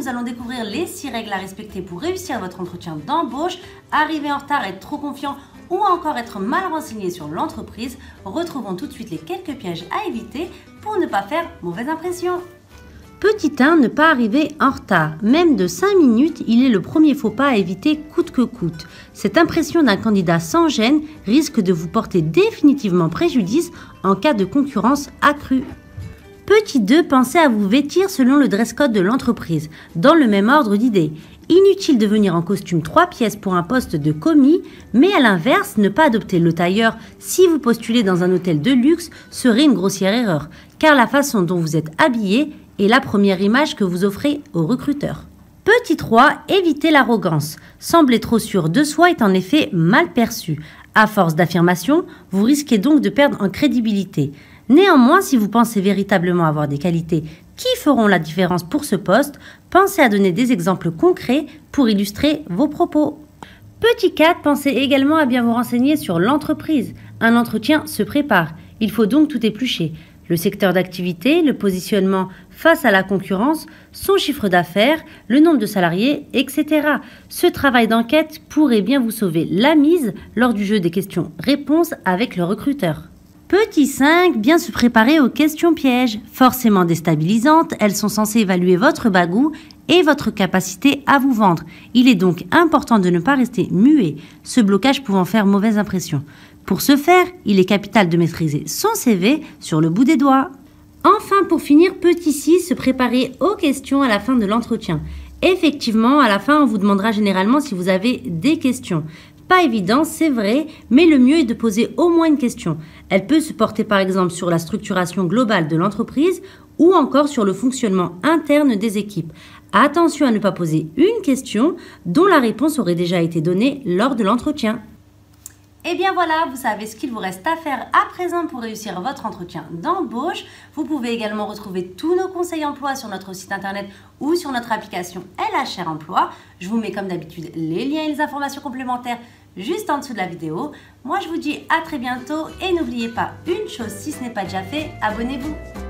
nous allons découvrir les 6 règles à respecter pour réussir votre entretien d'embauche. Arriver en retard, être trop confiant ou encore être mal renseigné sur l'entreprise. Retrouvons tout de suite les quelques pièges à éviter pour ne pas faire mauvaise impression. Petit 1, ne pas arriver en retard. Même de 5 minutes, il est le premier faux pas à éviter coûte que coûte. Cette impression d'un candidat sans gêne risque de vous porter définitivement préjudice en cas de concurrence accrue. Petit 2, pensez à vous vêtir selon le dress code de l'entreprise, dans le même ordre d'idées. Inutile de venir en costume 3 pièces pour un poste de commis, mais à l'inverse, ne pas adopter le tailleur si vous postulez dans un hôtel de luxe serait une grossière erreur, car la façon dont vous êtes habillé est la première image que vous offrez aux recruteurs. Petit 3, évitez l'arrogance. Sembler trop sûr de soi est en effet mal perçu. À force d'affirmation, vous risquez donc de perdre en crédibilité. Néanmoins, si vous pensez véritablement avoir des qualités qui feront la différence pour ce poste, pensez à donner des exemples concrets pour illustrer vos propos. Petit 4, pensez également à bien vous renseigner sur l'entreprise. Un entretien se prépare, il faut donc tout éplucher. Le secteur d'activité, le positionnement face à la concurrence, son chiffre d'affaires, le nombre de salariés, etc. Ce travail d'enquête pourrait bien vous sauver la mise lors du jeu des questions-réponses avec le recruteur. Petit 5, bien se préparer aux questions pièges. Forcément déstabilisantes, elles sont censées évaluer votre bagou et votre capacité à vous vendre. Il est donc important de ne pas rester muet, ce blocage pouvant faire mauvaise impression. Pour ce faire, il est capital de maîtriser son CV sur le bout des doigts. Enfin, pour finir, petit 6, se préparer aux questions à la fin de l'entretien. Effectivement, à la fin, on vous demandera généralement si vous avez des questions. Pas évident, c'est vrai, mais le mieux est de poser au moins une question. Elle peut se porter par exemple sur la structuration globale de l'entreprise ou encore sur le fonctionnement interne des équipes. Attention à ne pas poser une question dont la réponse aurait déjà été donnée lors de l'entretien. Et bien voilà, vous savez ce qu'il vous reste à faire à présent pour réussir votre entretien d'embauche. Vous pouvez également retrouver tous nos conseils emploi sur notre site internet ou sur notre application LHR Emploi. Je vous mets comme d'habitude les liens et les informations complémentaires juste en dessous de la vidéo. Moi je vous dis à très bientôt et n'oubliez pas une chose, si ce n'est pas déjà fait, abonnez-vous.